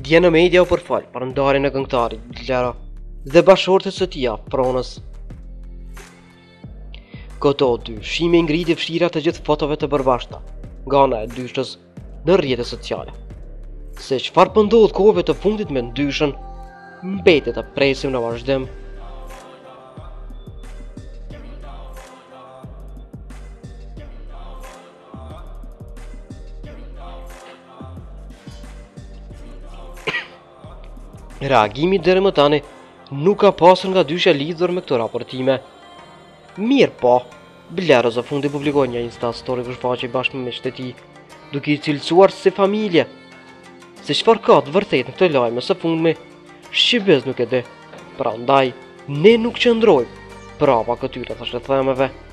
Djenë media u përfal për ndarjen e këngëtarit Lera dhe bashkëshortes së tij pronës. Këto dy shime ngriti fshira të gjithë fotove të përbashkëta nga ana e dyshës në rrjetet sociale. Se çfarë po ndodh kohëve të fundit me ndyshën, mbetet të presim në vazhdim. Reagimi deri më tani nuk ka pasur nga dyshja lidhur me këto raportime. Mirë po, Blerë së fundi publikoi një Insta story për shfaqje bashkë me miqtë e tij, duke i cilësuar si familje. Se çfarë ka të vërtetë në këtë lajm së fundmi, shqipës nuk e di. Prandaj, ne nuk qëndrojmë prapa këtyre të themeve.